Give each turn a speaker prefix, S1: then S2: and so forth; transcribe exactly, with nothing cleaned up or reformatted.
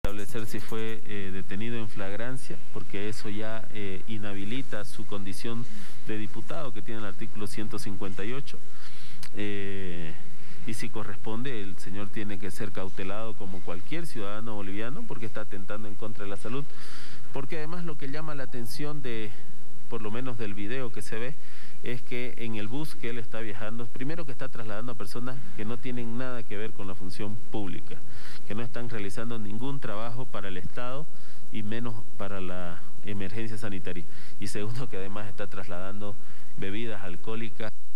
S1: establecer si fue eh, detenido en flagrancia, porque eso ya eh, inhabilita su condición de diputado que tiene el artículo ciento cincuenta y ocho. Eh, y si corresponde, el señor tiene que ser cautelado como cualquier ciudadano boliviano porque está atentando en contra de la salud. Porque además lo que llama la atención de, por lo menos del video que se ve, es que en el bus que él está viajando, primero que está trasladando a personas que no tienen nada que ver con la función pública, que no están realizando ningún trabajo para el Estado y menos para la emergencia sanitaria. Y segundo, que además está trasladando bebidas alcohólicas.